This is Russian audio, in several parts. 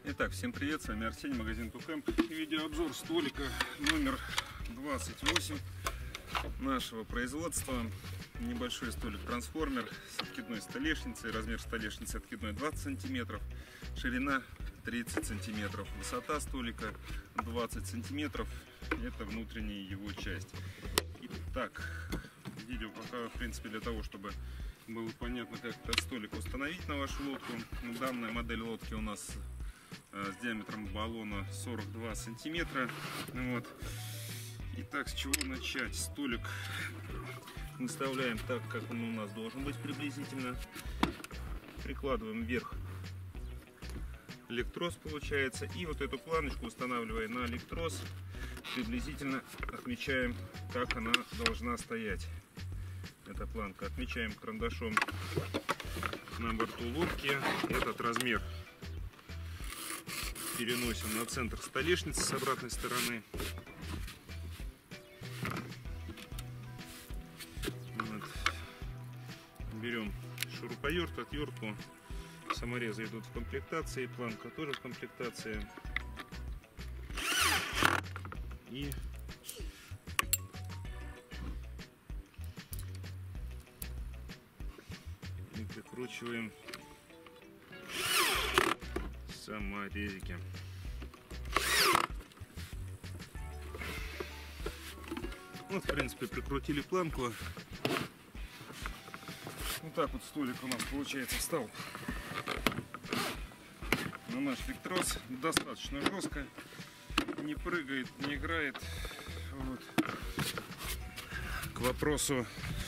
Итак, всем привет, с вами Арсений, магазин Тукэмп. Видеообзор столика номер 28 нашего производства. Небольшой столик-трансформер с откидной столешницей. Размер столешницы откидной 20 сантиметров, ширина 30 сантиметров, высота столика 20 сантиметров. Это внутренняя его часть. Итак, видео пока, в принципе, для того, чтобы было понятно, как этот столик установить на вашу лодку. Данная модель лодки у нас с диаметром баллона 42 сантиметра. Вот. Итак, с чего начать? Столик выставляем так, как он у нас должен быть приблизительно. Прикладываем вверх электрос, получается. И вот эту планочку, устанавливая на электрос, приблизительно отмечаем, как она должна стоять. Эта планка. Отмечаем карандашом на борту лодки этот размер. Переносим на центр столешницы с обратной стороны. Вот. Берем шуруповерт, отвертку. Саморезы идут в комплектации, планка тоже в комплектации. И прикручиваем саморезики. Вот, в принципе, прикрутили планку. Вот так вот столик у нас, получается, встал на наш электрос. Достаточно жестко. Не прыгает, не играет. Вот. К вопросу.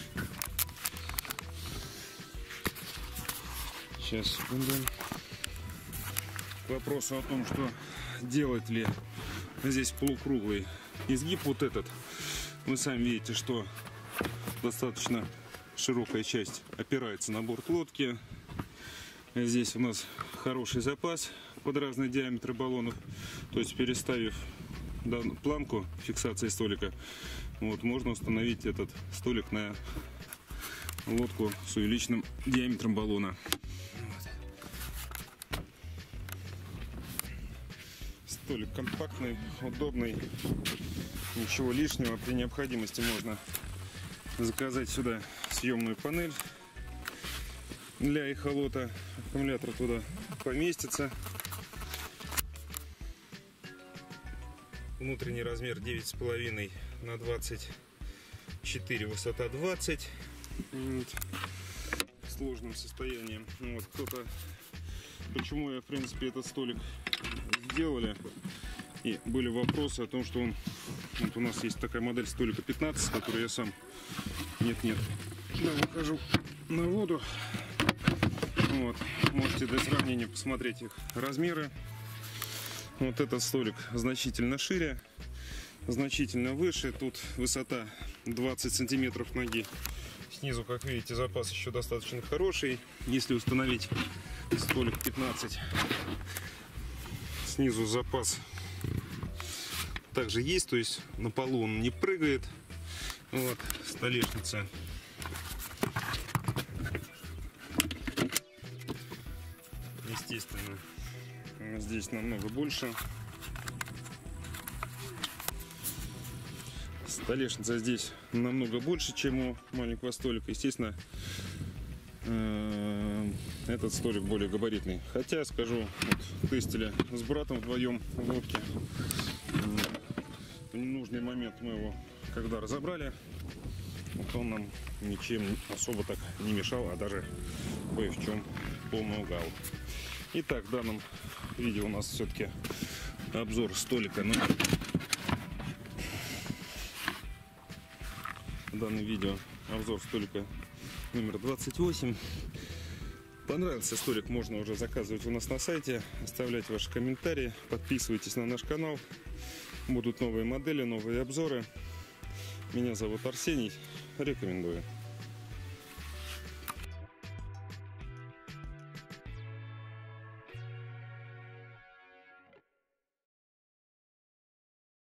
Сейчас, секунду. К вопросу о том, что делать ли здесь полукруглый изгиб вот этот. Вы сами видите, что достаточно широкая часть опирается на борт лодки. Здесь у нас хороший запас под разные диаметры баллонов. То есть, переставив планку фиксации столика, вот, можно установить этот столик на лодку с увеличенным диаметром баллона. Столик компактный, удобный, ничего лишнего. При необходимости можно заказать сюда съемную панель для эхолота. Аккумулятор туда поместится. Внутренний размер 9,5 на 24, высота 20. Вот. В сложном состоянии. Вот, кто-то, почему я, в принципе, этот столик сделали, и были вопросы о том, что он, вот у нас есть такая модель столика 15, которую я сам я выхожу на воду. Вот, можете для сравнения посмотреть их размеры. Вот этот столик значительно шире, значительно выше. Тут высота 20 сантиметров ноги. Снизу, как видите, запас еще достаточно хороший. Если установить столик 15, снизу запас также есть, то есть на полу он не прыгает. Вот, столешница естественно здесь намного больше. Столешница здесь намного больше, чем у маленького столика. Естественно, этот столик более габаритный. Хотя, скажу, вот, тестили с братом вдвоем в лодке. В ненужный момент мы его, когда разобрали, вот он нам ничем особо так не мешал, а даже кое в чем помогал. Итак, в данном видео у нас все-таки обзор столика. Данное видео обзор столика номер 28. Понравился столик, можно уже заказывать у нас на сайте, оставлять ваши комментарии, подписывайтесь на наш канал. Будут новые модели, новые обзоры. Меня зовут Арсений, рекомендую.